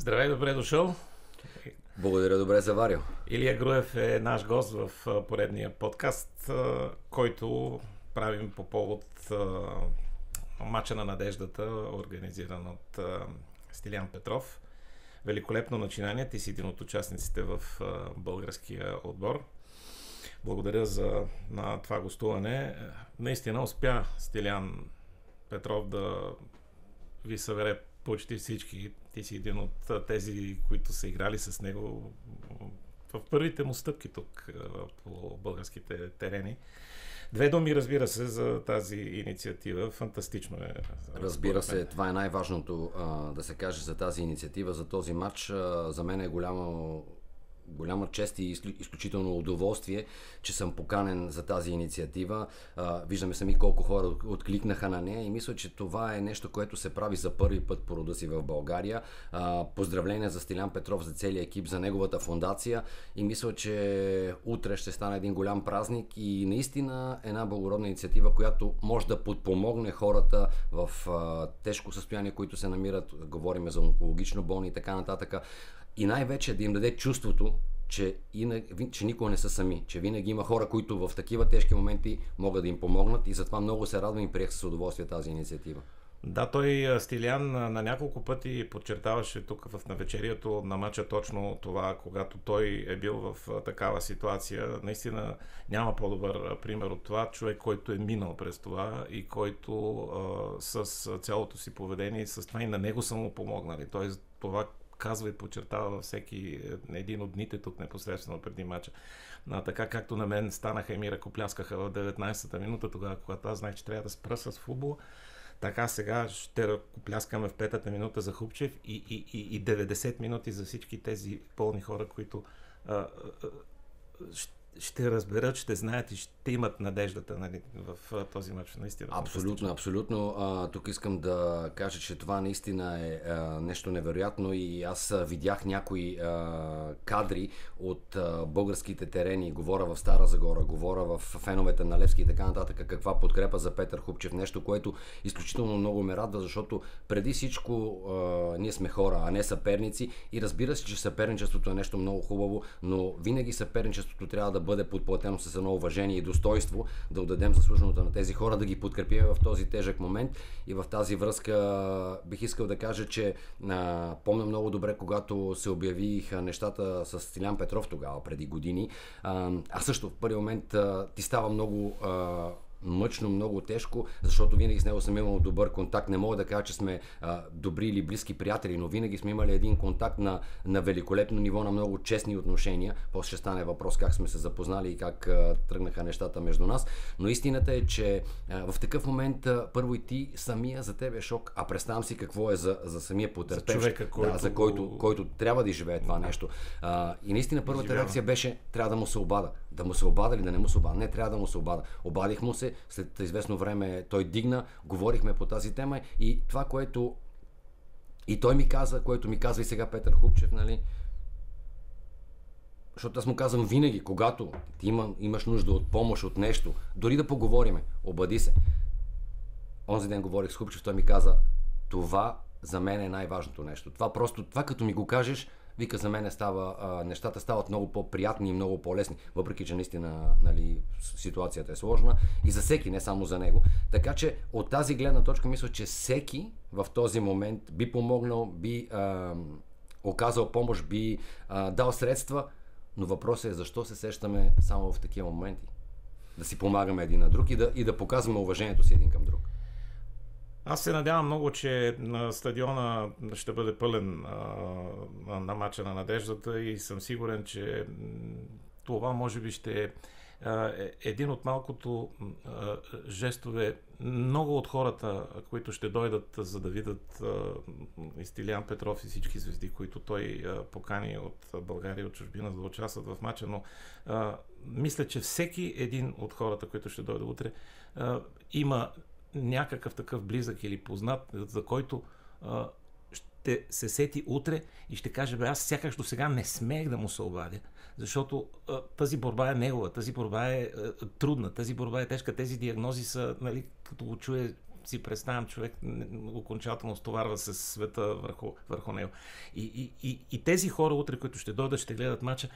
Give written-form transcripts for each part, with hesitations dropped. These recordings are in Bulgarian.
Здравей, добре дошъл. Благодаря, добре заварил. Илия Груев е наш гост в поредния подкаст, който правим по повод мача на надеждата, организиран от Стилян Петров. Великолепно начинание. Ти си един от участниците в българския отбор. Благодаря на това гостуване. Наистина успя Стилян Петров да ви събере почти всички. Ти си един от тези, които са играли с него в първите му стъпки тук по българските терени. Две думи, разбира се, за тази инициатива. Фантастично е. Разбира се, това е най-важното да се каже за тази инициатива, за този матч. За мен е голяма чест и изключително удоволствие, че съм поканен за тази инициатива. Виждаме сами колко хора откликнаха на нея и мисля, че това е нещо, което се прави за първи път по рода си в България. Поздравления за Стилян Петров, за целия екип, за неговата фондация и мисля, че утре ще стане един голям празник и наистина една благородна инициатива, която може да подпомогне хората в тежко състояние, които се намират, говорим за онкологично болни и така нататък. И най-вече да им даде чувството, че никога не са сами, че винаги има хора, които в такива тежки моменти могат да им помогнат и затова много се радвам и приех с удоволствие тази инициатива. Да, той Стилян на няколко пъти подчертаваше тук в навечерието на мача точно това, когато той е бил в такава ситуация. Наистина няма по-добър пример от това. Човек, който е минал през това и който с цялото си поведение и с това и на него са му помогнали. Тоест това казва и подчертава всеки един от дните тук непосредствено преди мача. Така както на мен станаха и ми ръкопляскаха в 19-та минута, тогава, когато аз знаех, че трябва да спра с футбол, така сега ще ръкопляскаме в 5-та минута за Хубчев и 90 минути за всички тези пълни хора, които ще разберат, ще знаят и ще имат надеждата, нали, в този мач. Наистина. Абсолютно. Тук искам да кажа, че това наистина е нещо невероятно и аз видях някои кадри от българските терени, говоря в Стара Загора, говоря в феновете на Левски и така нататък, каква подкрепа за Петър Хубчев, нещо, което изключително много ме радва, защото преди всичко ние сме хора, а не съперници и разбира се, че съперничеството е нещо много хубаво, но винаги съперничеството трябва да бъде подплатено с едно уважение и достоинство, да отдадем заслуженото на тези хора, да ги подкрепим в този тежък момент. И в тази връзка бих искал да кажа, че помня много добре, когато се обявиха нещата с Стилян Петров тогава, преди години. А също в първи момент ти става много мъчно, много тежко, защото винаги с него съм имал добър контакт. Не мога да кажа, че сме добри или близки приятели, но винаги сме имали един контакт на великолепно ниво, на много честни отношения. После ще стане въпрос как сме се запознали и как тръгнаха нещата между нас. Но истината е, че в такъв момент първо и ти самия за тебе е шок, а представям си какво е за самия потърпевш, за който трябва да изживее това нещо. И наистина първата реакция беше трябва да му се обада. Да му се обада или да не му се обада? Не, трябва да му се обада. Обадих му се, след известно време той дигна, говорихме по тази тема и това, което и той ми каза, което ми казва и сега Петър Хубчев, нали? Защото аз му казвам винаги, когато ти имаш нужда от помощ, от нещо, дори да поговориме, обади се. Онзи ден говорих с Хубчев, той ми каза, това за мен е най-важното нещо. Това като ми го кажеш, вика, за мен нещата стават много по-приятни и много по-лесни, въпреки че наистина, нали, ситуацията е сложна и за всеки, не само за него. Така че от тази гледна точка мисля, че всеки в този момент би помогнал, би оказал помощ, би дал средства, но въпросът е защо се сещаме само в такива моменти. Да си помагаме един на друг и да показваме уважението си един към друг. Аз се надявам много, че на стадиона ще бъде пълен на мача на надеждата и съм сигурен, че това може би ще е един от малкото жестове. Много от хората, които ще дойдат за да видят и Стилян Петров и всички звезди, които той покани от България и от чужбина да участват в мача, но мисля, че всеки един от хората, които ще дойде утре, има някакъв такъв близък или познат, за който ще се сети утре и ще каже, аз сякаш до сега не смеех да му се обадя, защото тази борба е негова, тази борба е трудна, тази борба е тежка, тези диагнози са, нали, като го чуе си представям, човек окончателно стоварва се света върху него. И тези хора утре, които ще дойдат, ще гледат мача,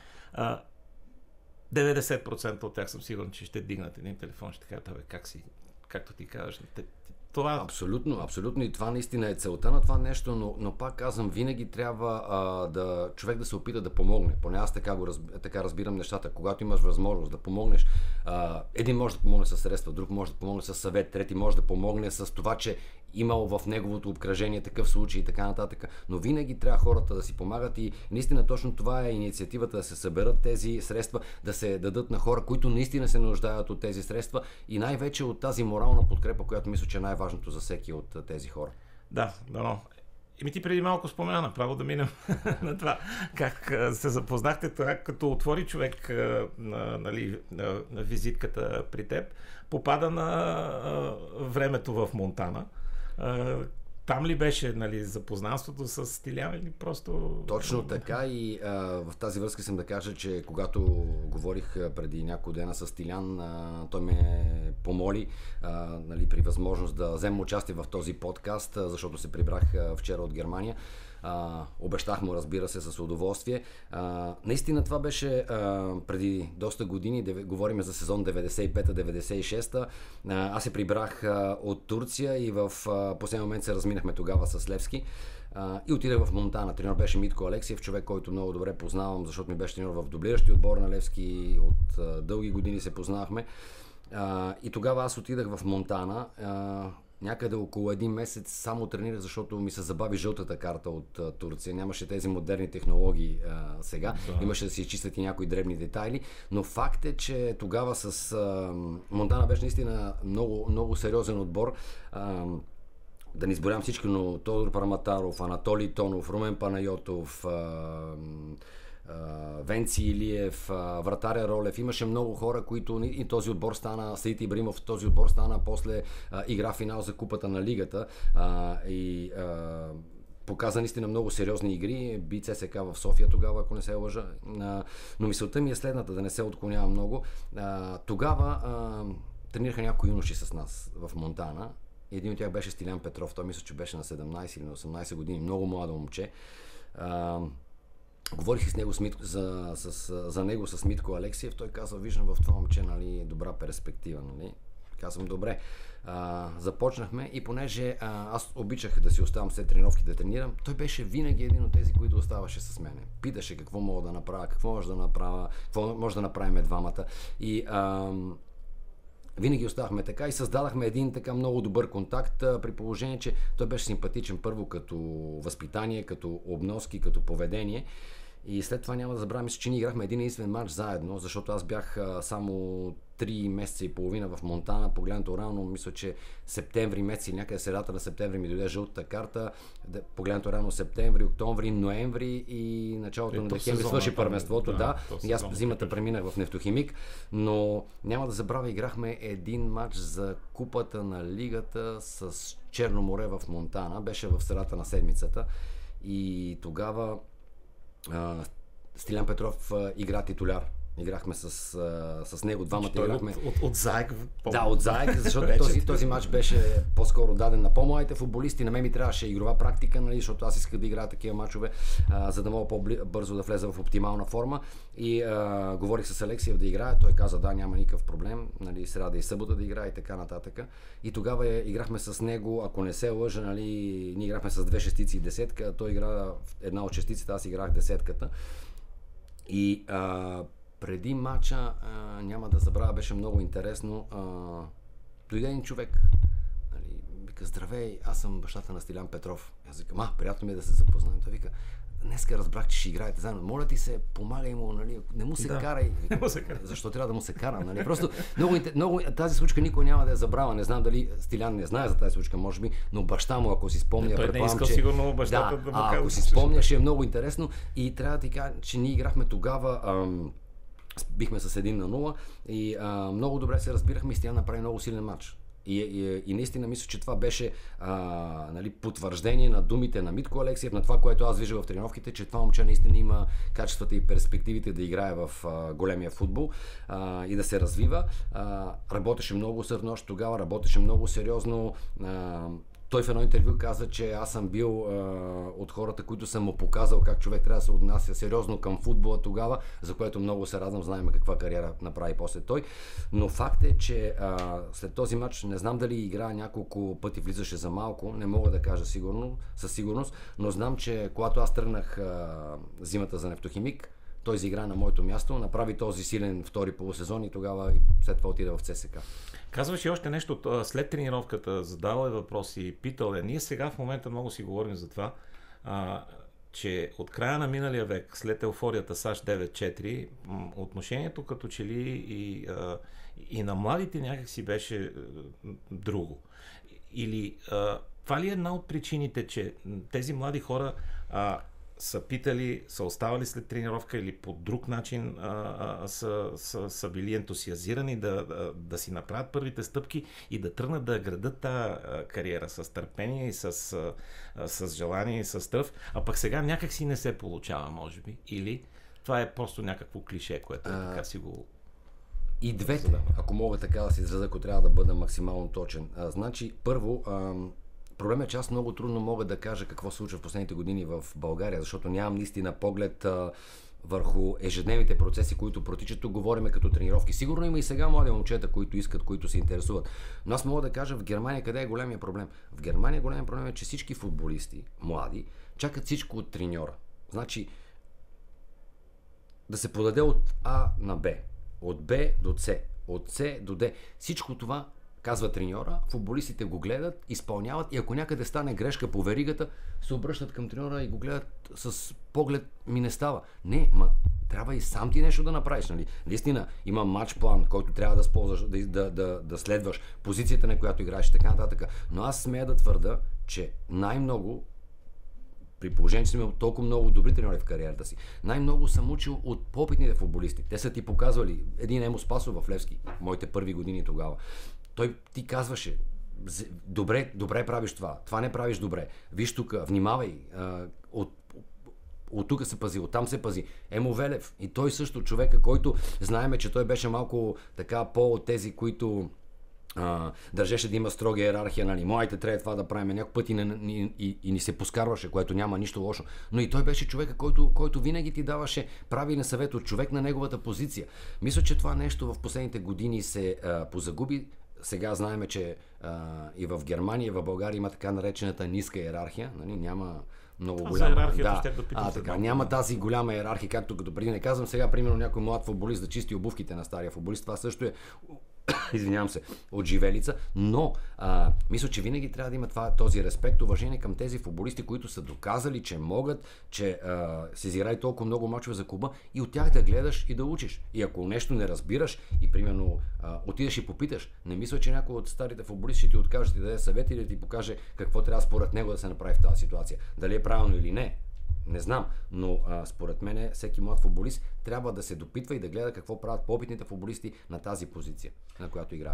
90% от тях съм сигурен, че ще дигнат един телефон, ще кажат, как си, както ти казваш, това... Абсолютно. И това наистина е целта на това нещо, но пак казвам, винаги трябва човек да се опита да помогне. Поне аз така разбирам нещата. Когато имаш възможност да помогнеш, един може да помогне с средства, друг може да помогне с съвет, трети може да помогне с това, че имал в неговото обкръжение такъв случай и така нататък. Но винаги трябва хората да си помагат и наистина точно това е инициативата, да се съберат тези средства, да се дадат на хора, които наистина се нуждаят от тези средства и най-вече от тази морална подкрепа, която мисля, че е най-важното за всеки от тези хора. Да. Ти преди малко спомена, направо да минем на това, как се запознахте, това, като отвори човек на визитката при теб, попада на времето в Монтана. Там ли беше запознанството с Стилян или просто... Точно така и в тази връзка съм да кажа, че когато говорих преди няколко дена с Стилян, той ме помоли при възможност да взема участие в този подкаст, защото се прибрах вчера от Германия. Обещах му, разбира се, с удоволствие. Наистина това беше преди доста години, говорим за сезон 95-96. Аз се прибрах от Турция и в последния момент се разминахме тогава с Левски. И отидах в Монтана. Треньор беше Митко Алексиев, човек, който много добре познавам, защото ми беше треньор в дублиращия отбор на Левски. От дълги години се познавахме. И тогава аз отидах в Монтана. Някъде около един месец само тренирах, защото ми се забави жълтата карта от Турция. Нямаше тези модерни технологии сега. Да. Имаше да се изчистят и някои дребни детайли. Но факт е, че тогава с Монтана беше наистина много, много сериозен отбор. Да не изборям всички, но Тодор Параматаров, Анатолий Тонов, Румен Панайотов, Венци Илиев, вратаря Ролев. Имаше много хора, които и този отбор стана, Саид Ибраимов, този отбор стана после игра финал за Купата на Лигата и показа наистина много сериозни игри. Би ЦСК в София тогава, ако не се лъжа. Но мисълта ми е следната, да не се отклонявам много. Тогава тренираха някои юноши с нас в Монтана. Един от тях беше Стилян Петров. Той мисля, че беше на 17 или на 18 години. Много младо момче. Говорих с него за него с Митко Алексиев. Той каза, виждам в това момче добра перспектива. Казвам, добре. Започнахме и понеже аз обичах да си оставам след тренировки да тренирам, той беше винаги един от тези, които оставаше с мене. Питаше какво мога да направя, какво може да направим двамата. И винаги оставахме така и създадахме един така много добър контакт, при положение, че той беше симпатичен първо като възпитание, като обноски, като поведение. И след това няма да забравя, мисля, че ние играхме един единствен матч заедно, защото аз бях само 3 месеца и половина в Монтана. Погледнато рано, мисля, че септември месец или някъде средата на септември ми дойде жълтата карта. Погледнато рано септември, октомври, ноември и началото на декември свърши първенството. Да. И аз зимата преминах в Нефтохимик, но няма да забравя, играхме един матч за Купата на Лигата с Черно море в Монтана. Беше в средата на седмицата и тогава Стилян Петров игра титуляр. Играхме с него, двамата играхме. От Заек? Да, от Заек, защото този матч беше по-скоро даден на по-младите футболисти. На мен ми трябваше игрова практика, защото аз исках да играя такива мачове, за да мога по-бързо да влеза в оптимална форма. И говорих с Алексиев да играя. Той каза, да, няма никакъв проблем. Сряда и събота да играе и така нататък. И тогава играхме с него, ако не се лъжа, ние играхме с 2 шестици и десетка. Той игра една от шестиците, аз играх десетката. И преди матча, няма да забравя, беше много интересно. Дойде един човек, вика, здравей, аз съм бащата на Стилян Петров. Аз викам, приятно ми е да се запознаем. Той вика, днеска разбрах, че ще играете заедно. Моля ти се, помагай му, не му се карай. Защо трябва да му се кара? Просто много тази случка никой няма да я забравя. Не знам дали Стилян не знае за тази случка, може би, но баща му, ако си спомня, той не искал сигурно бащата да му казва. Ако си спомня, ще е много интересно. И трябва да ти кажа, че ние играхме тогава, бихме с 1-0 и много добре се разбирахме и Стилян направи много силен матч. И наистина мисля, че това беше нали, потвърждение на думите на Митко Алексиев, на това, което аз виждам в тренировките, че това момче наистина има качествата и перспективите да играе в големия футбол и да се развива. Работеше много усърдно още тогава, работеше много сериозно. Той в едно интервю каза, че аз съм бил от хората, които съм му показал как човек трябва да се отнася сериозно към футбола тогава, за което много се радвам, знаем каква кариера направи после той. Но факт е, че след този матч, не знам дали игра няколко пъти, влизаше за малко, не мога да кажа със сигурност, но знам, че когато аз тръгнах зимата за Нефтохимик, той заигра на моето място, направи този силен втори полусезон и тогава след това отида в ЦСКА. Казваш и още нещо, след тренировката задал е въпрос и питал е. Ние сега в момента много си говорим за това, че от края на миналия век, след еуфорията САЩ 9-4, отношението като че ли и на младите някак си беше друго. Или това ли е една от причините, че тези млади хора са питали, са оставали след тренировка или по друг начин са били ентусиазирани да си направят първите стъпки и да тръгнат да градат тази кариера с търпение и с желание и с тръв, а пък сега някак си не се получава, може би. Или това е просто някакво клише, което така си го... И двете, ако мога така да се изразя, ако трябва да бъда максимално точен. Значи, първо, проблемът е, че аз много трудно мога да кажа какво се случва в последните години в България, защото нямам наистина поглед върху ежедневните процеси, които протичат. Тук говориме като тренировки. Сигурно има и сега млади момчета, които искат, които се интересуват. Но аз мога да кажа в Германия къде е големия проблем. В Германия големия проблем е, че всички футболисти, млади, чакат всичко от треньора. Значи, да се подаде от А на Б, от Б до С, от С до Д. Всичко това казва треньора, футболистите го гледат, изпълняват и ако някъде стане грешка по веригата, се обръщат към треньора и го гледат с поглед, ми не става. Не, трябва и сам ти нещо да направиш, нали? Наистина, има матч план, който трябва да използваш, да следваш позицията, на която играеш и така нататък. Но аз смея да твърда, че най-много, при положение, че съм имал толкова много добри треньори в кариерата си, най-много съм учил от по-опитните футболисти. Те са ти показвали, един Емо Спасов в Левски, моите първи години тогава. Той ти казваше, добре правиш това не правиш добре, виж тук, внимавай, от тук се пази, оттам се пази. Емо Велев и той също човека, който знаеме, че той беше малко така по-от тези, които държеше да има строга иерархия, нали, моите трябва това да правим, някой път и ни се поскарваше, което няма нищо лошо. Но и той беше човека, който винаги ти даваше правилен съвет от човек на неговата позиция. Мисля, че това нещо в последните години се позагуби. Сега знаем, че и в Германия, и в България има така наречената ниска иерархия, нали, няма много голяма. За иерархията ще питам. Така, няма тази голяма иерархия, както като преди не казвам. Сега, примерно, някой млад футболист да чисти обувките на стария футболист, това също е извинявам се, от живелица, но мисля, че винаги трябва да има този респект, уважение към тези футболисти, които са доказали, че могат, че се изиграли толкова много мачове за клуба и от тях да гледаш и да учиш. И ако нещо не разбираш и примерно отидеш и попиташ, не мисля, че някой от старите футболисти ще ти откаже, да даде съвет или да ти покаже какво трябва според него да се направи в тази ситуация. Дали е правилно или не. Не знам, но според мен всеки млад футболист трябва да се допитва и да гледа какво правят по-опитните футболисти на тази позиция, на която играе.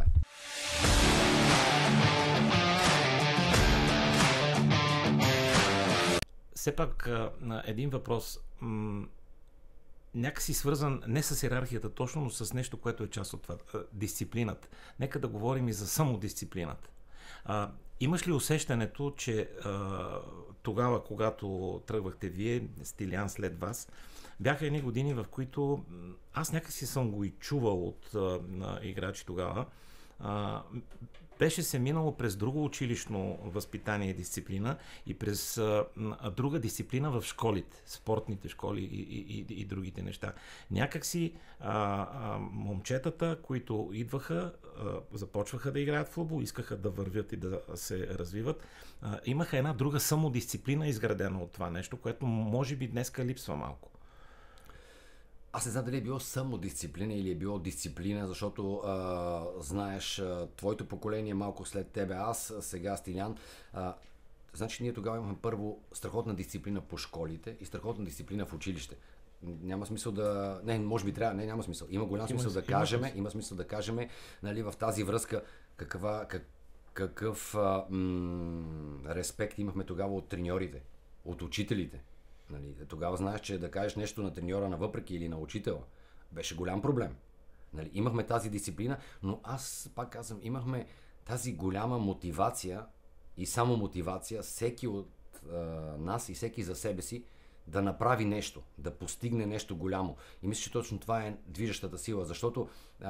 Все пак един въпрос, някакси свързан не с иерархията точно, но с нещо, което е част от това. Дисциплината. Нека да говорим и за самодисциплината. Имаш ли усещането, че тогава, когато тръгвахте вие, Стилян след вас, бяха едни години, в които аз някакси съм го и чувал от играчи тогава, беше се минало през друго училищно възпитание и дисциплина и през друга дисциплина в школите, спортните школи и другите неща. Някакси момчетата, които идваха, започваха да играят в футбол, искаха да вървят и да се развиват, имаха една друга самодисциплина изградена от това нещо, което може би днеска липсва малко. Аз не знам дали е било самодисциплина или е било дисциплина, защото знаеш, твоето поколение малко след тебе, аз сега Стилян, значи ние тогава имахме първо страхотна дисциплина по школите и страхотна дисциплина в училище. Няма смисъл да... Не, може би трябва, няма смисъл. Има голям смисъл да кажем, има смисъл да кажем, нали, в тази връзка какъв респект имахме тогава от треньорите, от учителите. Нали? Тогава знаеш, че да кажеш нещо на треньора на въпреки или на учителя беше голям проблем. Нали? Имахме тази дисциплина, но аз пак казвам, имахме тази голяма мотивация и само мотивация, всеки от нас и всеки за себе си да направи нещо, да постигне нещо голямо. И мисля, че точно това е движещата сила, защото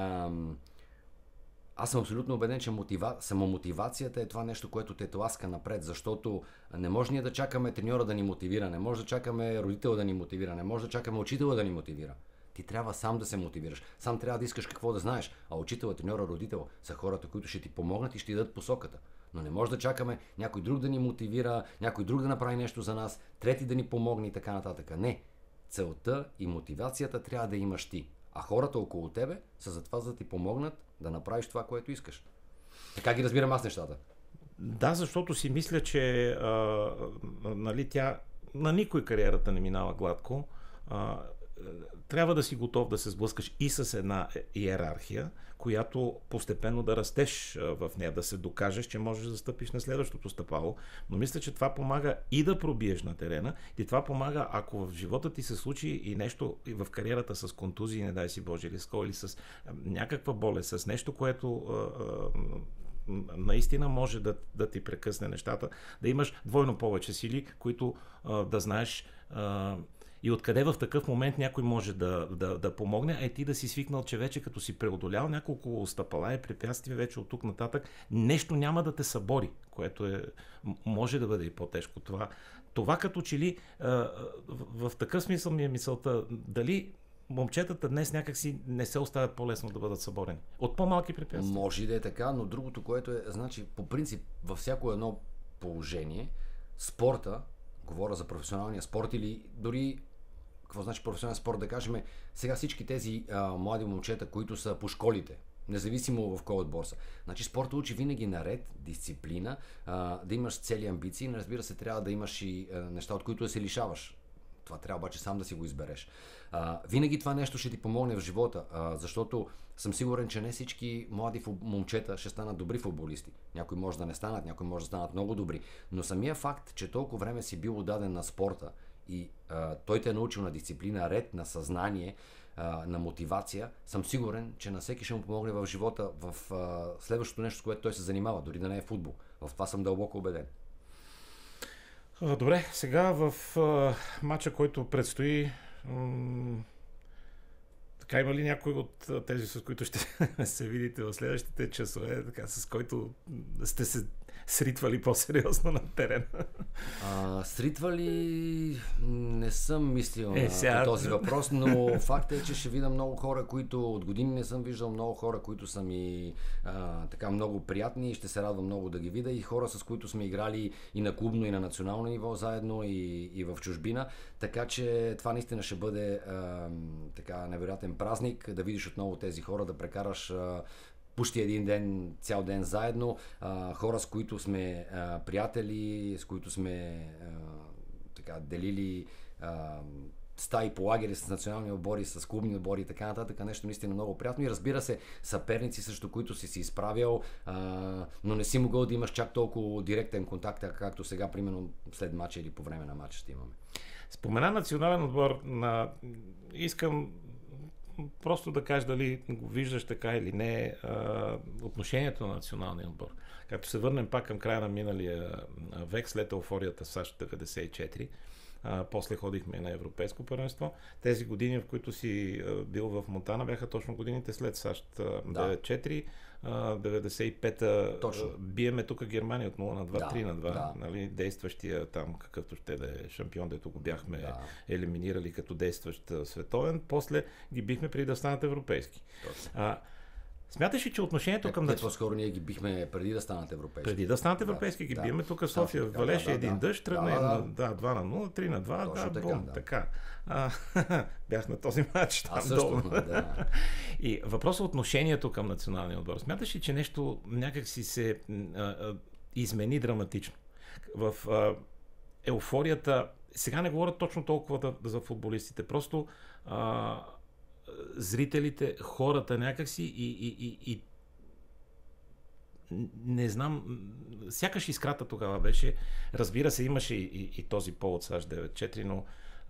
аз съм абсолютно убеден, че самомотивацията е това нещо, което те тласка напред, защото не може ние да чакаме треньора да ни мотивира, не може да чакаме родител да ни мотивира, не може да чакаме учителя да ни мотивира. Ти трябва сам да се мотивираш, сам трябва да искаш какво да знаеш, а учителя, треньора, родител са хората, които ще ти помогнат и ще ти дадат посоката. Но не може да чакаме някой друг да ни мотивира, някой друг да направи нещо за нас, трети да ни помогне и така нататък. Не. Целта и мотивацията трябва да имаш ти. А хората около тебе са за това, за да ти помогнат да направиш това, което искаш. Така ги разбирам аз нещата. Да, защото си мисля, че нали, тя на никой кариерата не минава гладко. Трябва да си готов да се сблъскаш и с една иерархия, която постепенно да растеш в нея, да се докажеш, че можеш да стъпиш на следващото стъпало. Но мисля, че това помага и да пробиеш на терена, и това помага, ако в живота ти се случи и нещо и в кариерата с контузии, не дай си Боже, или с някаква болест, с нещо, което наистина може да ти прекъсне нещата, да имаш двойно повече сили, които да знаеш и откъде в такъв момент някой може да помогне, а и ти да си свикнал, че вече като си преодолял няколко стъпала и препятствия, вече от тук нататък нещо няма да те събори, което може да бъде и по-тежко. Това като че ли в такъв смисъл ми е мисълта, дали момчетата днес някакси не се оставят по-лесно да бъдат съборени. От по-малки препятствия. Може и да е така, но другото, което е, значи, по принцип, във всяко едно положение, спорта, говоря за професионалния спорт или дори, какво значи професионален спорт, да кажем, сега всички тези млади момчета, които са по школите, независимо в кой отбор са. Значи спорта учи винаги наред, дисциплина, да имаш цели амбиции, но разбира се, трябва да имаш и неща, от които да се лишаваш. Това трябва обаче сам да си го избереш. Винаги това нещо ще ти помогне в живота, защото съм сигурен, че не всички млади момчета ще станат добри футболисти. Някои може да не станат, някои може да станат много добри. Но самия факт, че толкова време си бил отдаден на спорта и той те е научил на дисциплина, ред, на съзнание, на мотивация, съм сигурен, че на всеки ще му помогне в живота в следващото нещо, с което той се занимава, дори да не е футбол. В това съм дълбоко убеден. Добре, сега в матча, който предстои, така има ли някой от тези, с които ще се видите в следващите часове, така, с който сте се сритвали по-сериозно на терена? Сритвали не съм мислил на този въпрос, но факт е, че ще видя много хора, които от години не съм виждал, много хора, които са ми така много приятни и ще се радвам много да ги видя, и хора, с които сме играли и на клубно, и на национално ниво заедно, и в чужбина, така че това наистина ще бъде така невероятен празник, да видиш отново тези хора, да прекараш почти един ден, цял ден заедно, хора, с които сме приятели, с които сме така делили стаи по лагери с национални отбори, с клубни отбори и така нататък, нещо наистина много приятно, и разбира се, съперници, срещу които си изправял, но не си могъл да имаш чак толкова директен контакт, както сега, примерно след матча или по време на матча ще имаме. Спомена национален отбор, искам просто да кажеш дали го виждаш така или не, отношението на националния отбор. Като се върнем пак към края на миналия век, след еуфорията в САЩ 94, после ходихме на европейско първенство. Тези години, в които си бил в Монтана, бяха точно годините след САЩ 94. 95-та биеме тук Германия от 0 на 2, 3 на 2. Нали, действащия там, какъвто ще да е шампион, дето го бяхме елиминирали като действащ световен. После ги бихме преди да станат европейски. Смяташ ли, че отношението към... По-скоро ние ги бихме преди да станат европейски. Преди да станат европейски, ги биеме тук в София. Валеше един дъжд, тръгна 2 на 0, 3 на 2, така. Бях на този матч там долу. И въпросът отношението към националния отбор. Смяташ ли, че нещо някак си се измени драматично? В еуфорията, сега не говоря точно толкова за футболистите, просто зрителите, хората някакси и не знам, сякаш искрата тогава беше, разбира се, имаше и този повод с H94, но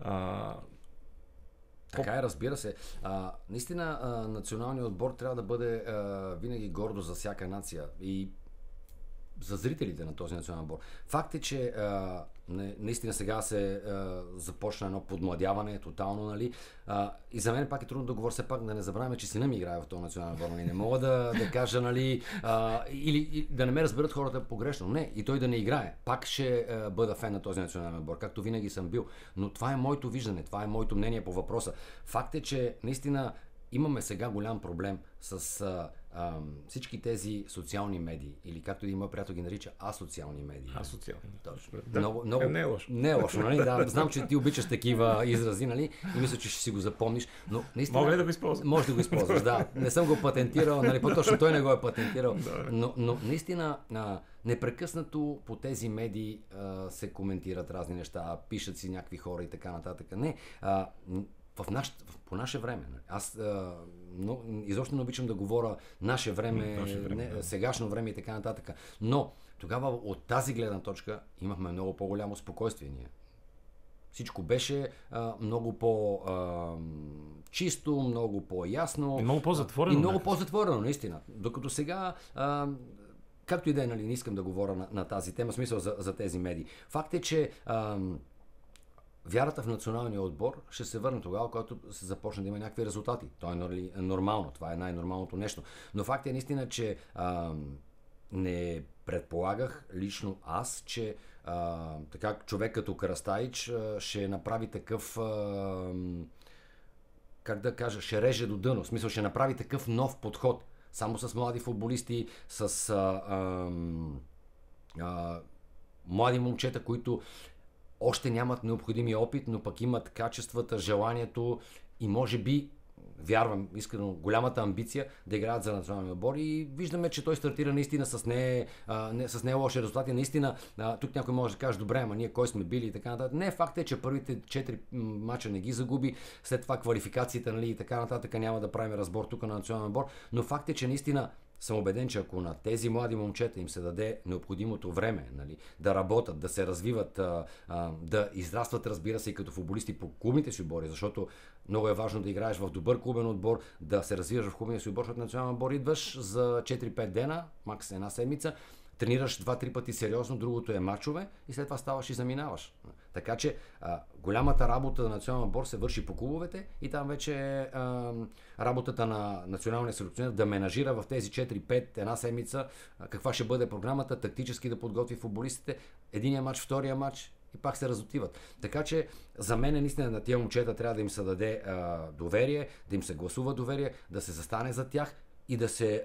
така е, разбира се. Наистина, националният отбор трябва да бъде винаги гордо за всяка нация и за зрителите на този национален отбор. Факт е, че наистина сега се започна едно подмладяване тотално, нали? И за мен пак е трудно да говоря, все пак да не забравяме, че сина ми играе в този национален отбор, нали? Не мога да кажа, нали, или да не ме разберат хората погрешно. Не, и той да не играе. Пак ще бъда фен на този национален отбор, както винаги съм бил. Но това е моето виждане, това е моето мнение по въпроса. Факт е, че наистина имаме сега голям проблем с всички тези социални медии, или както и моят приятел ги нарича асоциални медии. Асоциални. Точно. Да, не е лошо. Не е лошо, нали? Да, знам, че ти обичаш такива изрази, нали? И мисля, че ще си го запомниш. Но наистина, мога ли да го използвам? Може да го използваш, да. Не съм го патентирал, нали? По-точно той не го е патентирал. Но наистина непрекъснато по тези медии се коментират разни неща, пишат си някакви хора и така нататък. Не, по наше време. Аз изобщо не обичам да говоря наше време, сегашно време и така нататък. Но тогава от тази гледна точка имахме много по-голямо спокойствие ние. Всичко беше много по-чисто, много по-ясно. И много по-затворено. И много по-затворено, наистина. Докато сега... както и да е, нали, не искам да говоря на тази тема, смисъл за тези медии. Факт е, че вярата в националния отбор ще се върне тогава, когато се започне да има някакви резултати. То е нормално, това е най-нормалното нещо. Но факт е наистина, че не предполагах лично аз, че така човек като Кръстаич ще направи такъв, как да кажа, ще реже до дъно. В смисъл, ще направи такъв нов подход. Само с млади футболисти, с млади момчета, които още нямат необходимия опит, но пък имат качествата, желанието и може би, вярвам искрено, голямата амбиция да играят за националния отбор и виждаме, че той стартира наистина с не лоши резултати. Наистина, тук някой може да каже, добре, ама ние кой сме били и така нататък. Не, факт е, че първите 4 мача не ги загуби, след това квалификациите, нали, и така нататък, няма да правим разбор тук на националния отбор, но факт е, че наистина съм убеден, че ако на тези млади момчета им се даде необходимото време, нали, да работят, да се развиват, да израстват, разбира се, и като футболисти по клубните си отбори, защото много е важно да играеш в добър клубен отбор, да се развиваш в клубния си отбор, защото национален отбор идваш за 4-5 дена, макс една седмица, тренираш 2-3 пъти сериозно, другото е мачове и след това ставаш и заминаваш. Така че голямата работа на националния отбор се върши по клубовете и там вече е работата на националния селекционер да менажира в тези 4-5 една седмица каква ще бъде програмата, тактически да подготви футболистите, единия мач, втория мач и пак се разотиват. Така че за мен наистина на тия момчета трябва да им се даде доверие, да им се гласува доверие, да се застане за тях и да се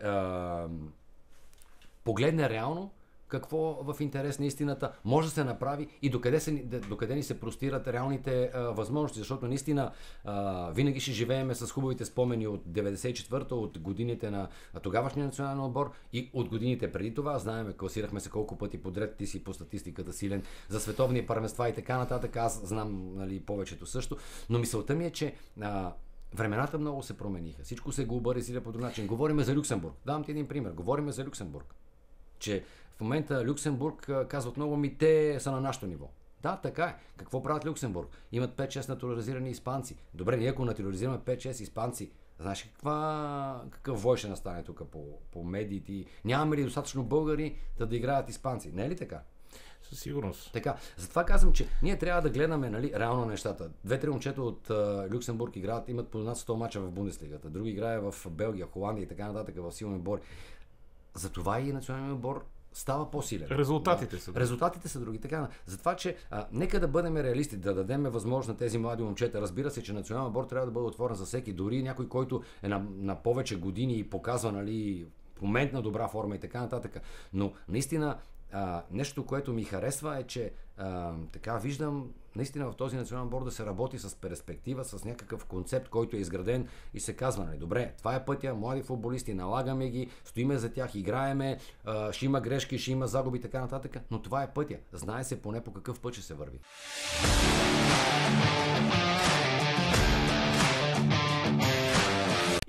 погледне реално какво в интерес на истината може да се направи и докъде ни се простират реалните възможности, защото наистина винаги ще живееме с хубавите спомени от 94-та, от годините на тогавашния национален отбор и от годините преди това. Знаеме, класирахме се колко пъти подред, ти си по статистиката силен за световни първенства и така нататък. Аз знам, нали, повечето също, но мисълта ми е, че времената много се промениха. Всичко се глобализира по друг начин. Говориме за Люксембург. Давам ти един пример. Говориме за Люксембург. Че в момента Люксембург казват много, те са на нашето ниво. Да, така е. Какво правят Люксембург? Имат 5-6 натурализирани испанци. Добре, ние ако натурализираме 5-6 испанци, знаеш какъв вой ще настане тук по медиите? Нямаме ли достатъчно българи да играят испанци? Не е ли така? Със сигурност. Така, затова казвам, че ние трябва да гледаме, нали, реално нещата. 2-3 момчета от Люксембург играят, имат по над 100 мача в Бундеслигата. Други играят в Белгия, Холандия и така нататък, в силни отбори. Затова и националният отбор става по-силен. Резултатите са други. Резултатите са други. Така, затова, че нека да бъдем реалисти, да дадем възможност на тези млади момчета. Разбира се, че националният отбор трябва да бъде отворен за всеки. Дори някой, който е на повече години и показва, нали, в момент на добра форма и така нататък. Но наистина нещо, което ми харесва е, че така виждам наистина в този национален отбор да се работи с перспектива, с някакъв концепт, който е изграден и се казва, нали, добре, това е пътя, млади футболисти, налагаме ги, стоиме за тях, играеме, ще има грешки, ще има загуби и така нататък, но това е пътя. Знае се поне по какъв път ще се върви.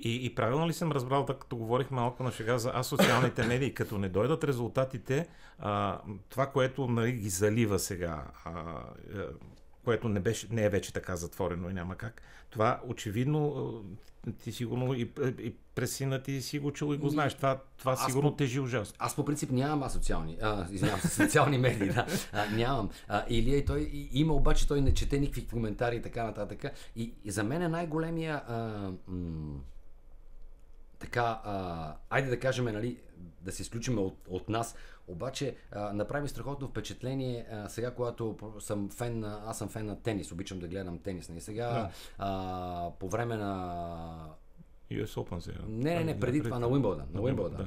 И правилно ли съм разбрал, като говорихме малко на шега за асоциалните медии, като не дойдат резултатите, това, което нали, ги залива сега, което не е вече така затворено и няма как, това очевидно ти сигурно и през сина ти си го чул и го знаеш. Това сигурно тежи ужасно. Аз по принцип нямам социални медии, да. Нямам. Илия и той има, обаче той не чете никакви коментари и така нататък. И за мен е най-големия айде да кажем, нали, да се изключим от нас, обаче направи ми страхотно впечатление сега, когато аз съм фен на тенис, обичам да гледам тенис. И сега по време на US Open сега. Не, преди това на Уимбълдън.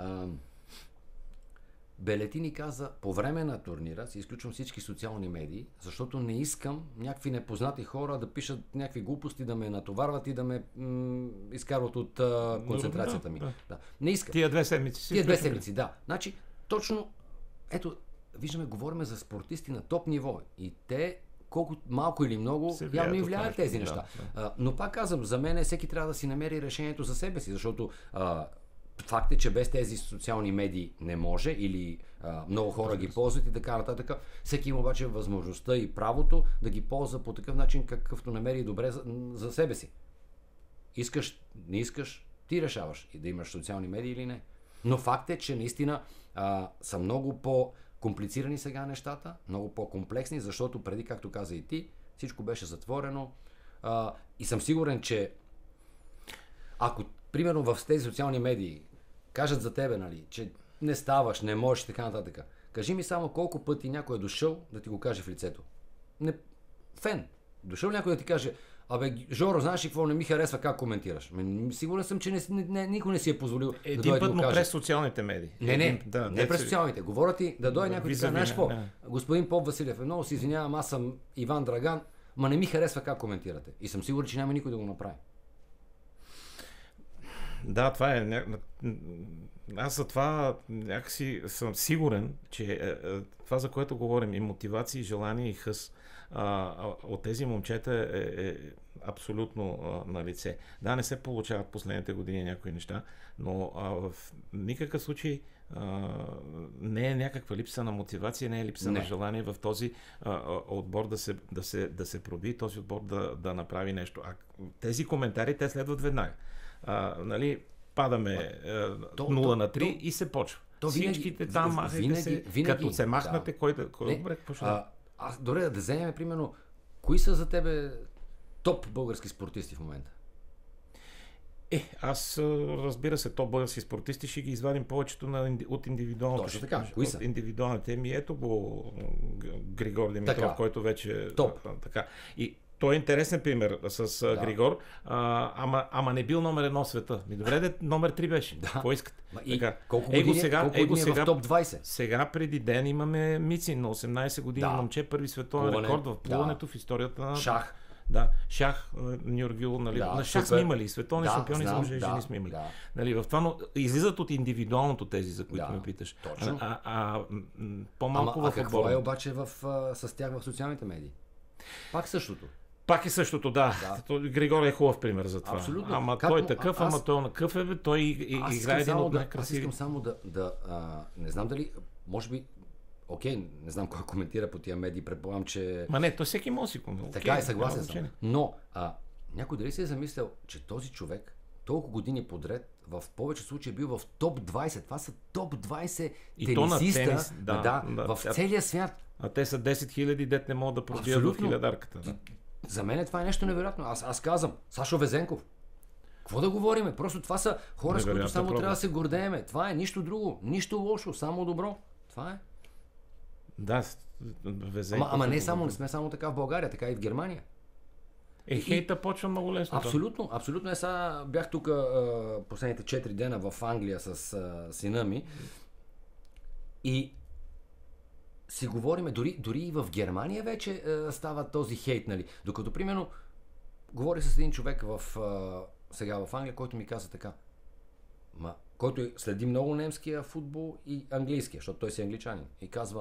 Белетини каза, по време на турнира си изключвам всички социални медии, защото не искам някакви непознати хора да пишат някакви глупости, да ме натоварват и да ме изкарват от концентрацията ми. Да. Не искам. Тия 2 седмици. Да. Значи, точно, ето, виждаме, говорим за спортисти на топ ниво и те, колко малко или много, явно им влияят тези неща. Да. Но пак казвам, за мен всеки трябва да си намери решението за себе си, защото факт е, че без тези социални медии не може или много хора ги ползват и така нататък. Всеки има обаче възможността и правото да ги ползва по такъв начин, какъвто намери добре за себе си. Искаш, не искаш, ти решаваш и да имаш социални медии или не. Но факт е, че наистина са много по-комплицирани сега нещата, много по-комплексни, защото преди, както каза и ти, всичко беше затворено и съм сигурен, че ако примерно в тези социални медии кажат за тебе, нали, че не ставаш, не можеш и така нататък. Кажи ми само колко пъти някой е дошъл да ти го каже в лицето. Фен. Дошъл някой да ти каже, Жоро, знаеш ли какво не ми харесва, как коментираш? Сигурен съм, че никой не си е позволил да дойде да го каже. Един път, но през социалните медии. Не през социалните. Говоря ти да дойде някой да каже, знаеш какво? Господин Поп Василев, много се извинявам, аз съм Иван Драган, ма не ми харесва как коментирате. И съм сигурен, че няма никой да го направи. Да, това е. Аз за това някакси съм сигурен, че това, за което говорим, и мотивация, и желание, и хъс от тези момчета е абсолютно на лице. Да, не се получават последните години някои неща, но в никакъв случай не е някаква липса на мотивация, не е липса на желание в този отбор да се проби, този отбор да направи нещо. А тези коментари, те следват веднага. Нали, падаме 0-3 и се почва. Всичките там махайте се, като се махнате, кой добре, добре, да вземем примерно, кои са за тебе топ български спортисти в момента? Аз, разбира се, топ български спортисти ще ги извадим повечето от индивидуалните. Точно така, кои са? Индивидуалните ето го Григор Димитров, който вече топ. Така. И той е интересен пример с Григор, ама не бил номер 1 в света. Добре, номер 3 беше. Какво искате? Колко години е в топ 20? Сега преди ден имаме Мицин на 18 години, момче, първи световен рекорд в плуването в историята на... Шах. Да, шах, Нюргюл, нали, на шах сме имали, световни шампиони за мъже и жени сме имали. Нали, в това, но излизат от индивидуалното тези, за които ме питаш. Точно. По-малко в отбора. Какво е обаче с тях в социалните медии? Пак същото. Пак е същото, да. Григор е хубав пример за това. Абсолютно. Ама той е такъв, ама той е накъв, той играе един от най-красиви. Аз искам само да не знам дали, може би, не знам кой коментира по тия медии, предполагам, че... То всеки може си коментира. Така е, съгласен съм. Но, някой дали се е замислял, че този човек толкова години подред, в повече случаи е бил в топ 20. Това са топ 20 тенисиста в целия свят. А те са 10 000, дет не могат да пробият в хилядарката. Да. За мен това е нещо невероятно. Аз казвам, Сашо Везенков. Какво да говориме? Просто това са хора, с които само трябва да се гордееме. Това е нищо друго, нищо лошо, само добро. Това е. Да, Везенков. Ама не сме само така в България, така и в Германия. Хейта почва много лесно. Абсолютно. Сега бях тук последните 4 дена в Англия с сина ми и си говориме, дори и в Германия вече става този хейт, нали. Докато, примерно, говори с един човек сега в Англия, който ми каза така, който следи много немския футбол и английския, защото той си англичанин, и казва,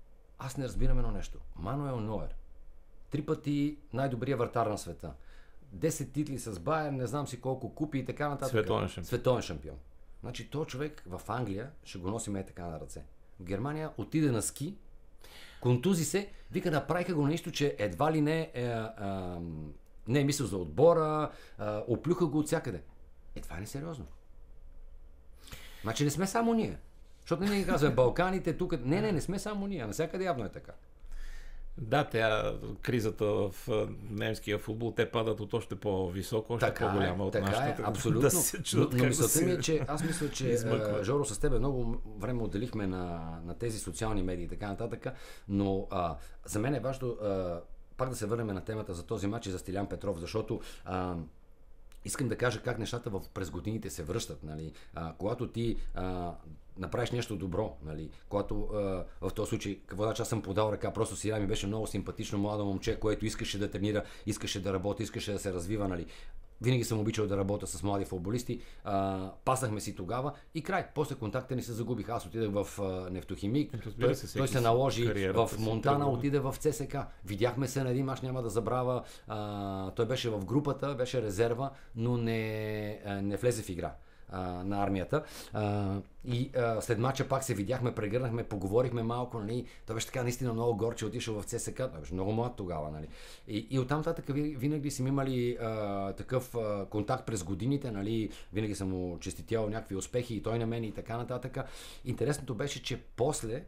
аз не разбирам едно нещо. Мануел Нойер, 3 пъти най-добрия вратар на света, 10 титли с Байерн, не знам си колко купи и така нататък. Световен шампион. Значи, този човек в Англия ще го носи така на ръце. В Германия отиде на ски, контузи се, вика, направиха го нещо, че едва ли не е мисъл за отбора, оплюха го от всякъде. Това не е сериозно. Значи не сме само ние. Защото не казваме Балканите, тук... Не сме само ние. Навсякъде явно е така. Да, кризата в немския футбол, те падат от още по-високо, още по-голяма от нашата. Така абсолютно. Но мисълта ми е, че аз мисля, че Жоро, с тебе много време отделихме на тези социални медии и така нататък, но за мен е важно пак да се върнем на темата за този матч и за Стилян Петров, защото искам да кажа как нещата през годините се връщат. Нали? Когато ти направиш нещо добро, нали? Когато в този случай, когато аз съм подал ръка, просто Стилян ми беше много симпатично младо момче, което искаше да тренира, искаше да работи, искаше да се развива. Нали? Винаги съм обичал да работя с млади футболисти. Паснахме си тогава и край. После контакта ни се загубих. Аз отидах в Нефтохимик. Той се наложи в Монтана, отиде в ЦСК. Видяхме се на един мач, няма да забравя. Той беше в групата, беше резерва, но не влезе в игра на армията. И след мача пак се видяхме, прегърнахме, поговорихме малко. Нали? Той беше така наистина много горче, отишъл в ЦСК. Той беше много млад тогава. Нали? И оттам нататък винаги съм имали такъв контакт през годините. Нали? Винаги съм му честитял някакви успехи и той на мен и така нататък. Интересното беше, че после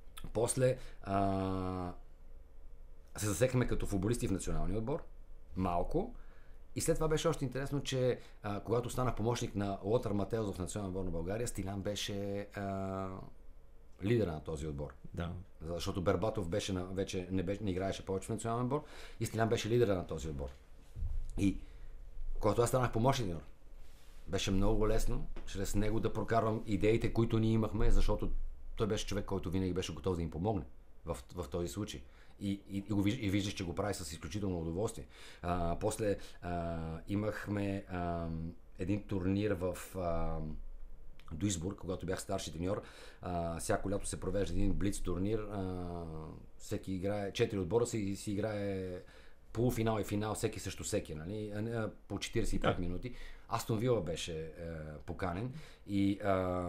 се засекахме като футболисти в националния отбор. Малко. И след това беше още интересно, че когато станах помощник на Лотър Матеус в националния отбор на България, Стилян беше лидера на този отбор. Да. Защото Бербатов вече не играеше повече в националния отбор и Стилян беше лидера на този отбор. И когато аз станах помощник, беше много лесно чрез него да прокарвам идеите, които ние имахме, защото той беше човек, който винаги беше готов да им помогне в този случай. И виждаш, че го прави с изключително удоволствие. После имахме един турнир в Дуисбург, когато бях старши треньор. Всяко лято се провежда един блиц турнир. Всеки играе, 4 отбора си играе полуфинал и финал, всеки срещу всеки, нали? По 45 минути. Астон Вила беше поканен и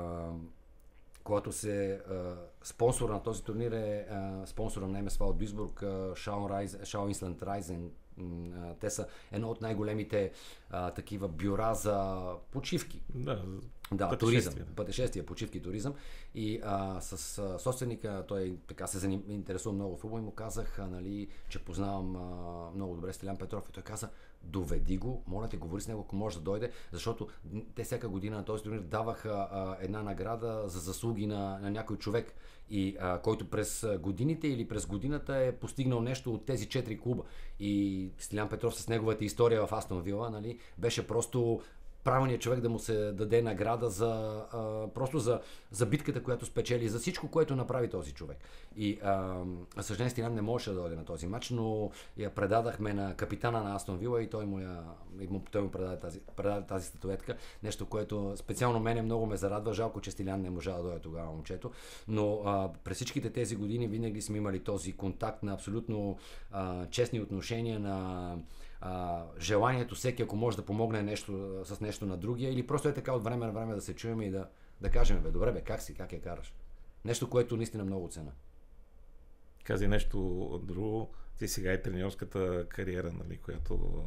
когато спонсор на този турнир е спонсора на МСВ от Дуисбург, Шау Инсланд Райзен. Те са едно от най-големите такива бюра за почивки. Да, туризъм. Пътешествия, почивки, туризъм. И с собственика, той така се интересува много в футбол и му казах, нали, че познавам много добре Стилян Петров и той каза, доведи го, моля те, говори с него, ако може да дойде, защото те всяка година на този турнир даваха една награда за заслуги на някой човек, и който през годините или през годината е постигнал нещо от тези 4 клуба. И Стилян Петров с неговата история в Астон Вила, нали, беше просто правилният човек да му се даде награда просто за битката, която спечели, за всичко, което направи този човек. И съжаление, Стилян не можеше да дойде на този матч, но я предадахме на капитана на Астон Вила и той му предаде тази статуетка. Нещо, което специално мене много ме зарадва. Жалко, че Стилян не можа да дойде тогава, момчето. Но през всичките тези години винаги сме имали този контакт на абсолютно честни отношения, на желанието всеки, ако може да помогне с нещо на другия, или просто е така от време на време да се чуем и да кажем, добре как си, как я караш. Нещо, което наистина много цена. Кази нещо друго, ти сега и треньорската кариера, нали, която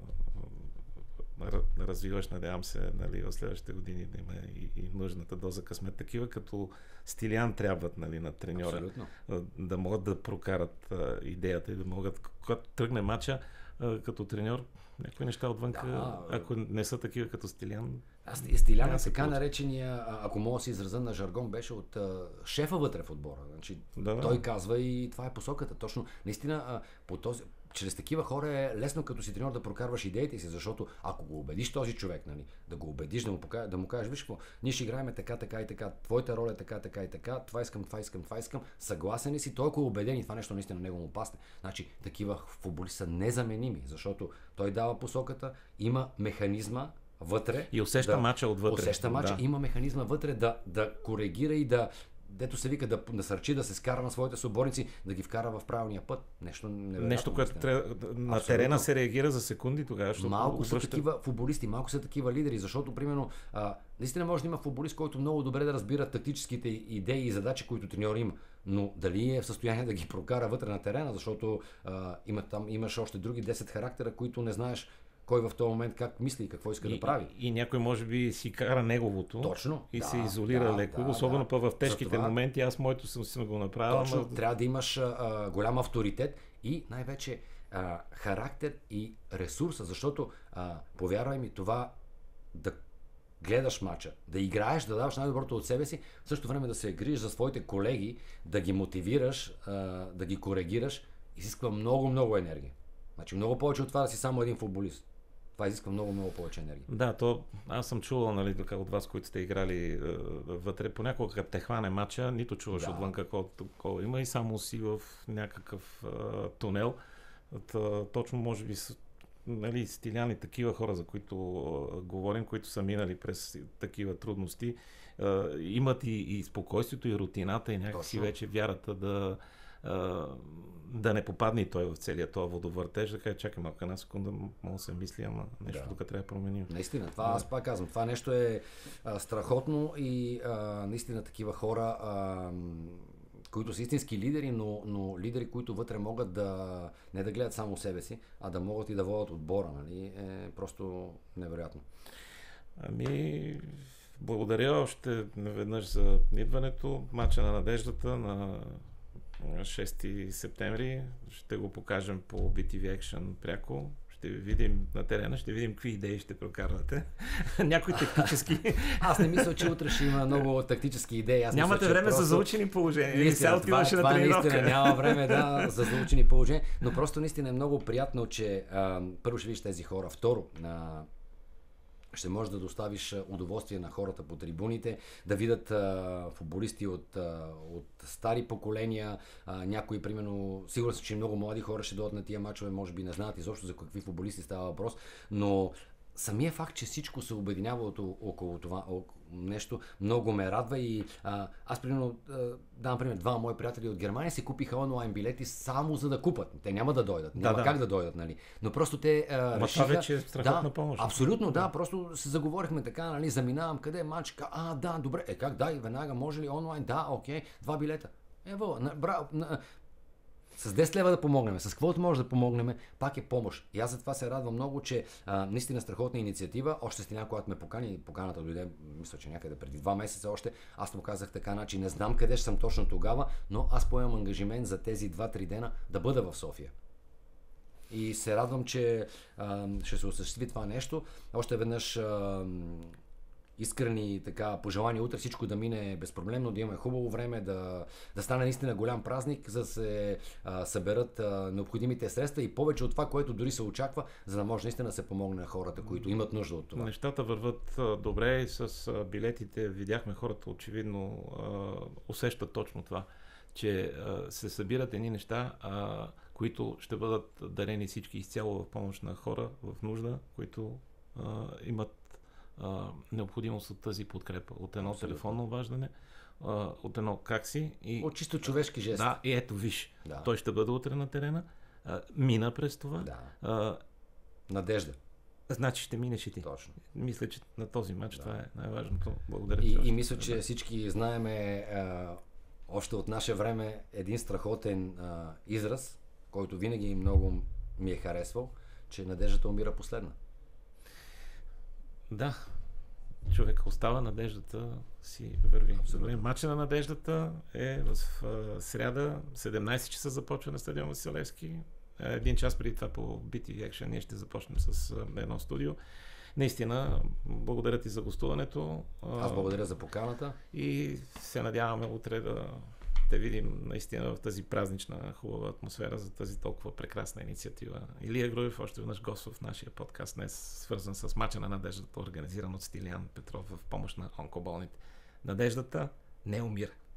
развиваш, надявам се, нали, в следващите години да има и нужната доза късмет. Такива като Стилян трябват, нали, на треньора. Абсолютно. Да могат да прокарат идеята и да могат, когато тръгне матча, като треньор, някои неща отвънка, ако не са такива като Стилян. Стилян е така наречения, ако мога да се изразя на жаргон, беше от шефа вътре в отбора. Значи, той казва и това е посоката. Точно, наистина, чрез такива хора е лесно като си треньор да прокарваш идеите си, защото ако го убедиш този човек, нали, да го убедиш, да му кажеш, виж какво, ние ще играем така и така, твоята роля е така и така, това искам, съгласен ли си, той ако е убеден и това нещо наистина на него му пасне. Значи, такива футболисти са незаменими, защото той дава посоката, има механизма вътре. И усеща мача отвътре. Има механизма вътре да коригира и да дето се вика да насърчи да се скара на своите съборници, да ги вкара в правилния път. Нещо невероятно. Нещо, което на терена се реагира за секунди тогава. Малко са такива футболисти, малко са такива лидери, защото, примерно, наистина може да има футболист, който много добре да разбира тактическите идеи и задачи, които треньор има, но дали е в състояние да ги прокара вътре на терена, защото имаш още други 10 характера, които не знаеш кой в този момент как мисли и какво иска да прави. И някой може би си кара неговото. Точно. И се изолира леко. Особено в тежките моменти. Аз моето съм го направил. Точно. Трябва да имаш голям авторитет и най-вече характер и ресурса, защото повярвай ми, това да гледаш мача, да играеш, да даваш най-доброто от себе си, в същото време да се грижиш за своите колеги, да ги мотивираш, да ги коригираш, изисква много енергия. Значи много повече от това да си само един футболист. Това изисква много повече енергия. Да, аз съм чувал, нали, така от вас, които сте играли вътре, понякога като те хване мача, нито чуваш отвън какво има и само си в някакъв тунел. Точно може би нали, Стилян и такива хора, за които говорим, които са минали през такива трудности, имат и спокойствието, и рутината, и някакси вече вярата да не попадне и той в целия този водовъртеж, да кажа, чакай малко една секунда, мога да се мисли, ама нещо тук трябва да променим. Наистина, това аз пак казвам, това нещо е страхотно и наистина такива хора, които са истински лидери, но лидери, които вътре могат не да гледат само себе си, а да могат и да водят отбора, нали, е просто невероятно. Благодаря още веднъж за идването, мача на надеждата на 6 септември. Ще го покажем по BTV Action пряко. Ще ви видим на терена, ще видим какви идеи ще прокарвате. Някои тактически. Аз не мисля, че утре ще има много тактически идеи. Нямате време за заучени положения. Това наистина няма време за заучени положения, но просто наистина е много приятно, че първо ще видиш тези хора. Второ, ще можеш да доставиш удоволствие на хората по трибуните, да видят футболисти от стари поколения, някои, примерно, сигурно съм, че много млади хора ще дойдат на тия мачове, може би не знаят изобщо за какви футболисти става въпрос, но самия факт, че всичко се обединява около това нещо, много ме радва и аз, примерно, давам пример, двама мои приятели от Германия си купиха онлайн билети само за да купат. Те няма да дойдат, няма как да дойдат, нали. Но просто те решиха... Това вече е страхотна помощ. Абсолютно, просто се заговорихме така, нали, заминавам, къде е матч, да, добре, как, да, и веднага, може ли онлайн, да, окей, 2 билета. Браво, с 10 лева да помогнем, с каквото може да помогнем, пак е помощ. И аз за това се радвам много, че наистина страхотна инициатива. Още Стилян, когато ме покани, поканата дойде, мисля, че някъде преди 2 месеца още, аз му казах така, значи не знам къде ще съм точно тогава, но аз поемам ангажимент за тези 2-3 дена да бъда в София. И се радвам, че ще се осъществи това нещо. Още веднъж искрени пожелания утре всичко да мине безпроблемно, да имаме хубаво време, да стане наистина голям празник, за да се съберат необходимите средства и повече от това, което дори се очаква, за да може наистина да се помогне на хората, които имат нужда от това. Нещата върват добре и с билетите видяхме хората очевидно усещат точно това, че се събират едни неща, които ще бъдат дарени всички изцяло в помощ на хора в нужда, които имат необходимост от тази подкрепа. От едно телефонно обаждане, от едно как си. От чисто човешки жест. Да, и ето виж, той ще бъде утре на терена, мина през това. Надежда. Значи ще минеш и ти. Точно. Мисля, че на този матч това е най-важното. Благодаря ти. И мисля, че всички знаеме още от наше време един страхотен израз, който винаги много ми е харесвал, че надеждата умира последна. Да, човек остава, надеждата си върви. Мача на надеждата е в сряда, 17 часа започва на стадион Васил Левски. Един час преди това по BTV Action ние ще започнем с едно студио. Наистина, благодаря ти за гостуването. Аз благодаря за поканата. И се надяваме утре да видим наистина в тази празнична хубава атмосфера за тази толкова прекрасна инициатива. Илия Груев още веднъж гост в нашия подкаст днес, свързан с мача на надеждата, организиран от Стилян Петров в помощ на онкоболните. Надеждата не умира.